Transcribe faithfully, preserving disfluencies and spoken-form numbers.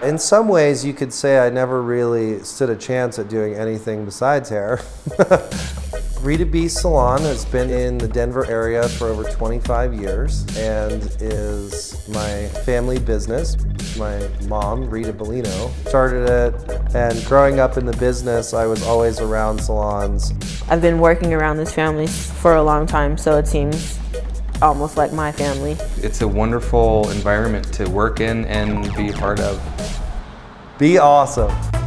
in some ways you could say I never really stood a chance at doing anything besides hair. Rita B Salon has been in the Denver area for over twenty-five years and is my family business. My mom, Rita Bellino, started it, and growing up in the business, I was always around salons. I've been working around this family for a long time, so it seems almost like my family. It's a wonderful environment to work in and be a part of. Be awesome.